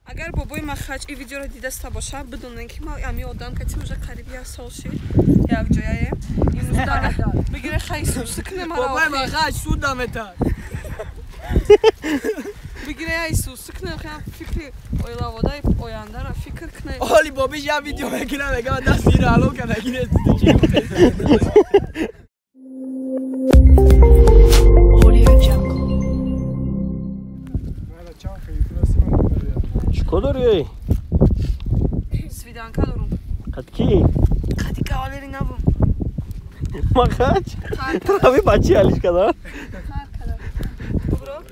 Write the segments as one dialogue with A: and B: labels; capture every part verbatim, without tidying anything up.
A: اگر بابای من خرج این ویدیو رو دیده ستا باشه بدونن که ما امی آدم که چه قریب یک سال شد یک جایه این مستقل بگیره خیلی سوس کنه مرا
B: بابای من خرج سود دامتن
A: بگیره ای سوس کنه خیلی فکر اویلاوادای آینده را فکر کنه
B: حالی بابیش یه ویدیو میکنه میگه من دست زیر علو کنه نگیره چی
C: چیکار داری؟
A: سویدانکا دارم
C: قد کی؟
A: قدی کاوالی نبوم
C: ما خرج؟ تراوی بچی حالیش کدار؟
A: ببرو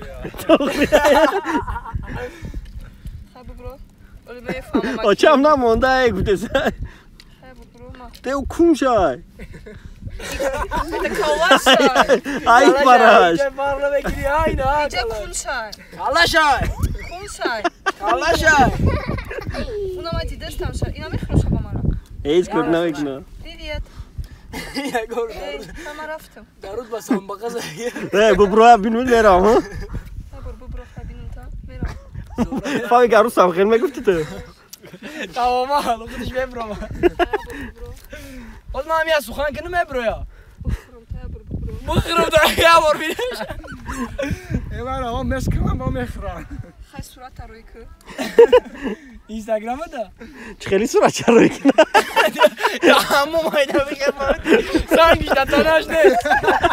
A: خب ببرو ولی به فهمم
C: آچه هم نمونده ای گوته سای
A: خب ببرو ما
C: تیو کون شای
A: ایده کالا شای
C: ای پرش
B: چه بارلو بگیری های نه
A: ایده کون شای
B: کالا شای
A: کون شای
B: کالا شای
A: اونا ما دیده استم شای اینا میخروشه با مرا
C: ایز کرد نمیکنه
A: دیدیت
B: یه گور
A: ای من رفتم
B: درود بسام بقى زي
C: ره ببرو بینون میرم ها
A: ببرو ببرو خبینون تا میرم
C: فاوی گارو سام خیلی میگفتی تو
B: تمام حالا خودش ببرم باز ما هم یه سخن کنم ببرو یا بخرم تا یه بار بینش
D: ایوان آقا مسکنم با مخرم
A: خیلی صورت روی که
B: اینستاگرام ده
C: چه خیلی صورت چه روی کنه
B: یا همون مایده بخیر سنگیش دتانش نیست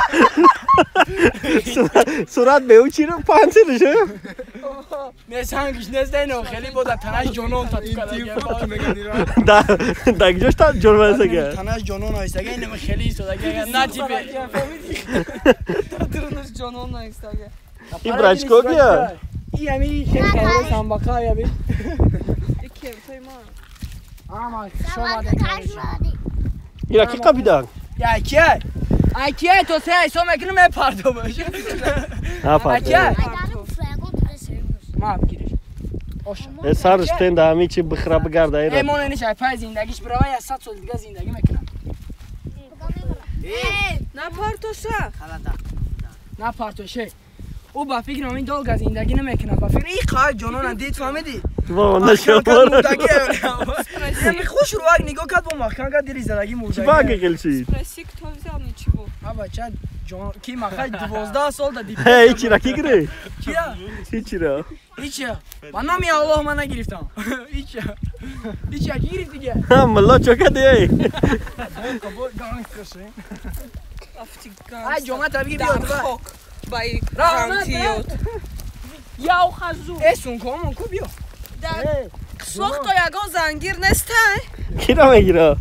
C: صورت به او چی رو پانسی نشه
B: نه سنگیش نیست اینو خیلی بود تنش جنون تا تو
C: کده دنگجاش تا جنون هسته که
B: تنش جنون هسته که اینو خیلی ایسته که نه تیپه
A: درونش جانون نیست اگه
C: این برچکو کیا؟
B: این همی خیلی خیلی سنباقه یا بی
A: یکی توی ما
B: آما شما دکارش
C: اینا کی قبیدن؟
B: یا کیه؟ اکیه تو سه ایسا میکنم پردو باشه
C: ها پردو
B: اکیه؟ ما هم گیرش
C: سرش تنده همی چی بخرا بگرده ایران
B: ایمون اینش پای زندگیش برای از صد سال دیگه زندگی میکنم
A: نه پارتوشه
B: نه پارتوشه او با فکر همین دلگ از زندگی نمیکنه با فکر این خواهد جنون دید فهمیدی؟
C: با نشون
B: مردگی یعنی خوش رو اگه نگاه کرد با مخکن کرد دیری زندگی مردگی
C: چی باگه گلشید؟
A: پرسیک تو زیاد نیچی بود
B: ها بچه جان کی مخکن دوازده سال دا دید
C: هی چی را کی گره؟
B: کیا؟
C: هیچی را
B: هیچی من نمی الله من نگرفتم هیچی هیچی کی گرفت دیگه؟
C: ملا چوکه دی
A: افتی
B: ای جمعه تبیگی
A: در
B: بیاد
A: خاک بای
B: رحمت
A: رانتیوت
B: یا خزو اسون کومون کو بیا
A: در سوخت و یگا زنگیر نسته
C: کی را میگیره؟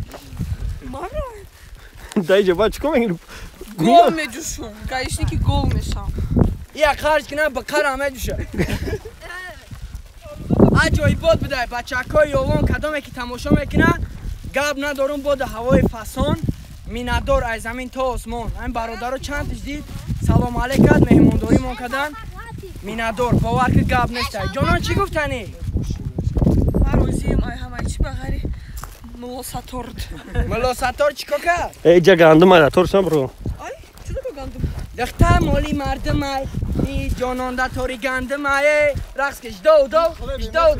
A: مرا
C: دایی جبا چکو میگیره؟
A: گل میجوشم گایشنی که گل میشم
B: یک خرج کنه به کار همه جوشه اجایی بود بده بچه های یوان کدامه که تماشا میکنه گب ندارم بود هوای فسان میندار از زمین تا آسمان این برادر رو چند تیش دید سلام علیک کرد مهمانداری ما کردن میندار باور که گب نشته جانان چی گفتنی؟
A: من روزیم آی همه چی بغری ملا ستارد
B: ملا ستار چیکار کرد؟
C: ای جا گندم آیا ترسم برو
A: آی چطور بگندم
B: دختر مالی مردم ای ای جانان در تاری گندم ای رقص کش دو دو کش دو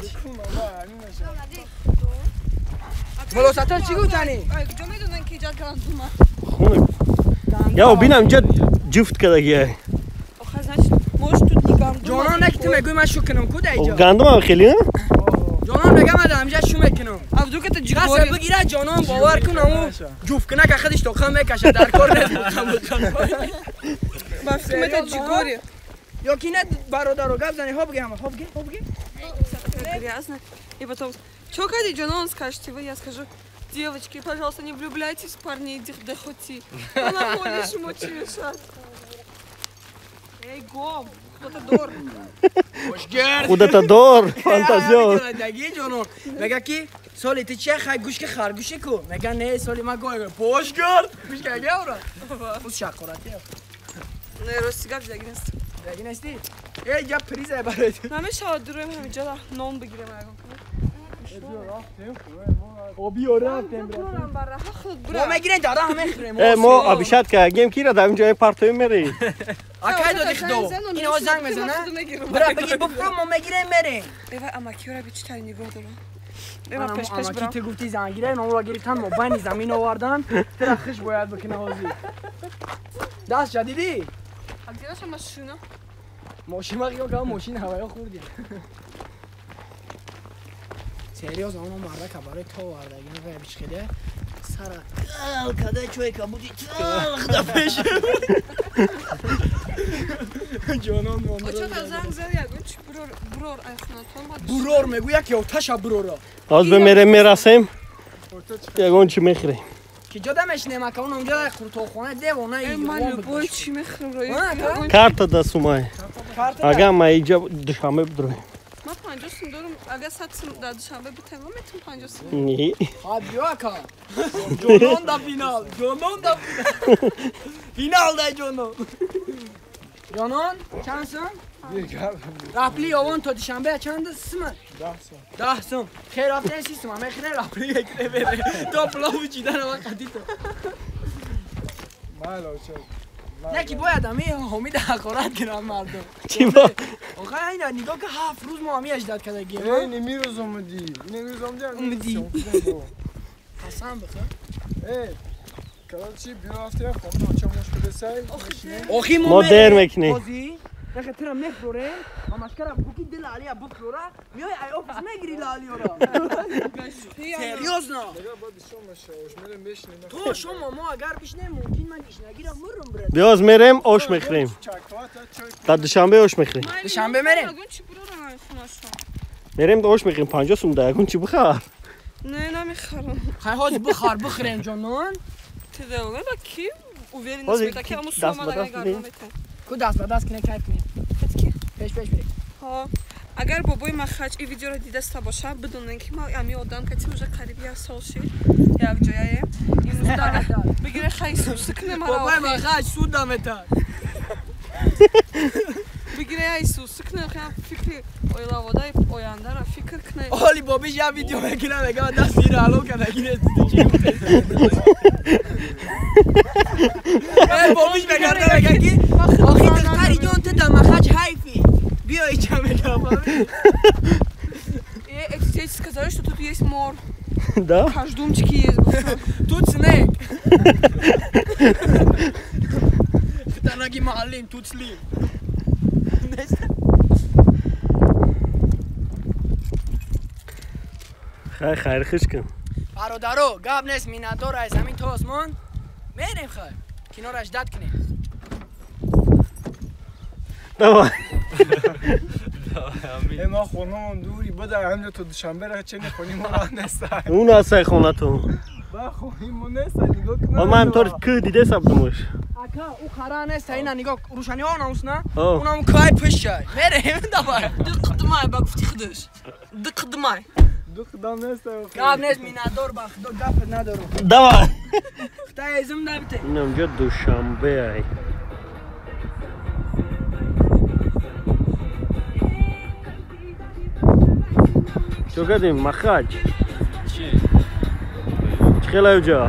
B: ملا ستار چی گفتنی؟
A: آی کجا میدونن که اینجا گندم
C: خونه یا بینم اینجا جفت کده گیه
A: آخه ازش موش تو دی گندم
B: جانان نکی تو میگوی من شو کنم کده اینجا
C: گندم هم خیلی نه؟
B: جانان میگم من همجا شو میکنم
A: افدو که تا
B: قصد
A: جگوری
B: بگیره جانان باور کنم و جوف کنه که خودش توخم میکشه در کار نمیدونم
A: بفتی تا جگوری
B: یا کی نه برادر رو گفت زنی ها بگی همه ها бги ها бги
A: Грязно. И потом, что Катя Джанон скажете вы? Я скажу, девочки, пожалуйста, не влюбляйтесь в парней дохоти. Она молишь мочи мешать. Эй, гом, кто-то дор.
C: خودت دار فانتازیون
B: دیگه جانون میگه کی سالی تو چه خای گوش که خرگوشی کو میگه نه سالی ما گوی پوش کرد گوش که اگه اورا بس شکراتی
A: نه راستی گفت دیگه نیست.
B: دیگه نیستی ای جا پریزه برات
A: همه شاد درویم همینجا نون بگیرم اگه
B: آبی و رفتیم
A: برام برا خود
B: ما
A: برام
B: میگیرین داره همه خریم
C: ما ابیشت که گیم کی را در اینجا پارتوی میری
B: اکای دادی خدو این ها زنگ بزنه برا بگی بفرم ما میگیرین میرین
A: ایوه اما کیورا بیشتر نگاه دارم
B: اما
A: ایوه پش پش
B: کی
A: برام
B: تو گفتی زنگیره ما را گرفتن ما بین زمین آوردن ترا خش باید بکنه حاضی دست جدیدی
A: اگرش ماشینا
B: ماشین ما که ماشین هوایا خوردی سریوز اونو مرده که برای تو ورده یعنی غیر بیش خیده سر قل کده چوی که بودی تلخ دفش جانان مانده
A: اوچه تا زنگ زد یکون چی برور برور ایخناتون بود
B: برور میگو یکی اوتشا برورا
C: آز به میرم میرسیم یکون چی میخریم
B: که جدا میشنیم که اون اونجا خورتو خونه دیوانه
A: ای من لبول چی میخرم روی
C: کارت دست اومای اگه ما اینجا دوشنبه بدرویم
A: ما پنجاه سوم دارم اگه صد سوم در دوشنبه بتم ما میتونم پنجاه سوم
C: نی
B: خب بیا که جانان دا فینال جانان دا فینال فینال دا جانان جانان چند سوم؟ رپلی آوان تا دوشنبه چند سومه؟ ده سوم خیر رفته سی سوم همه خیره رپلی یکره بره تا پلاو چیدن و قدی تو نکی باید همه حمید حقارت کنن مردم
C: چی با؟
B: آقا اینا نگاه که هفت روز ما همی اجداد کده گیم
D: ای نمیروز اومدی نمیروز اومدی
B: اومدی حسن بخواه
D: ای کلال چی بیو هفته خواهم ناچه مشکل سای
B: آخی
C: ما در میکنیم
B: بازی نخه ترم نفروریم و مشکرم بوکی دل علی بکلوره میای ای آفیس میگیری لالی را سریوز نه تو شما ما اگر بشنیم ممکن من ایش نگیرم مرم برد
C: بیاز میریم آش میخریم تا دوشنبه آش میخریم
B: دوشنبه میریم
C: میریم آش میخریم پنجاه سوم ده یکون چی بخور
A: نه نمیخرم
B: خیلی حاضر بخار بخوریم جانان
A: تده اوگه با کی اویری
C: حاضر
A: نسبتا که همون
C: دست
A: سوما
C: به
A: لگه
C: دست
A: گردم
C: بدیم.
A: میتن
B: کو دست به دست کنه کیف کنیم پیش پیش بریم
A: ها اگر بابای مخرج این ویدیو رو دیدسته باشه بدونن که ما امی آدم که چه قریبی از سال شد یک جایه این روزداره بگیره خیلی سوسکنه مرا
B: بابای من خواهد سود دامتن
A: بگیره ای سوسکنه خیلی فکر اویلاوادای اوینده را فکر کنه
B: حالی بابیش یه ویدیو میکنه میگه دست میره علو که نگیره بابیش بگرده میگه که آخی دختری جان تو دمخج حیفی بیا ایچه میگه
A: Эти сказали, что тут есть мор.
C: Да?
A: Каждумчики есть.
B: Тут снег. Танаги махалим, тут слив.
C: خیر خیر خوش کن
B: برادرو گاب نیست مینادور از همین تا آسمان میریم خیر کنار اجداد کنیم
C: دوای
D: ما خونه دوری بده همینجا تو دوشنبه را چه نخونیم ما را نستن
C: اون هسته خونه تو
D: با خونیم ما نستن نگاه کنم
C: اما همطور که دیده سبتموش
B: اکا او خرا نیست اینا نگاه روشنی ها ناموس نه
C: آه.
B: اونم کای پشت شای میریم دوای
A: دقدمای با گفتی خودش دقدمای
D: دو خدام نستن
B: گاب نیست مینادور با خدا گپ ندارم
C: دوای
B: خدای ازم نبیته
C: این همجا دوشنبه ای چو کدیم مخرج
E: چی؟
C: خیلی اوجا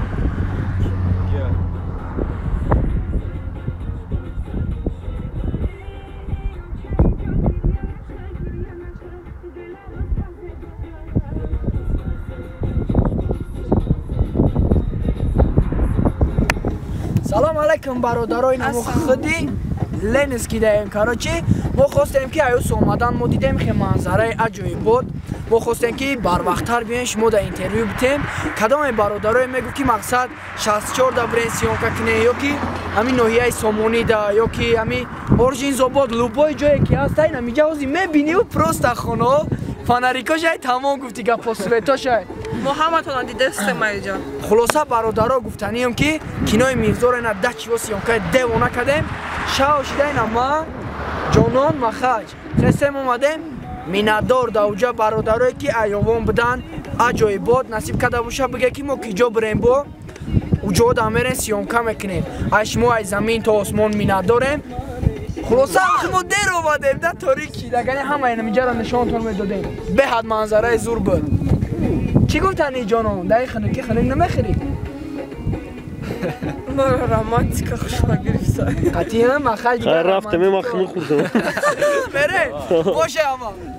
B: سلام علیکم برادرای نمو خودی لنسکی دایم کاراچی ما خواستیم که ایوس اومدن ما دیدیم که منظره عجیب بود ما خواستیم که بر وقتتر بیاین شما در اینترویو بتیم کدام برادرای میگو که مقصد شصت و چهار دا برین سیون کنه یا که همین نوحیه سومونی دا یا که همین اورژین زوباد لوبای جایی که هست این همی جوازی میبینی و پروست خونه فانریکا جای تمام گفتی که پاسویتا شای
A: محمد الان دیده است مایجا
B: خلاصه برادرها گفتنیم که کینای میرزار اینا ده چی و سیون که دیوانه کردیم شاو شده اینا ما جانان مخرج خستیم اومدیم مینادور دا اوجا برادرهایی که ایوان بدن اجای بود نصیب کده باشه بگه که ما کجا بریم با اوجا دا میرین سیونکه میکنیم اش ما از زمین تا آسمان مینادوریم خلاصه آخی ما دیر اومدیم ده تاریک شید اگر همه اینا میجا را نشانتون میدادیم به حد منظره زور بود چی گفتنی جانم دایی خنکی خنک نمیخری
A: ما رومانتیکا خوشم گرفت
B: قطعی هم مخل
C: خیر رفتم ما خیلی خوردم
B: بره باشه اما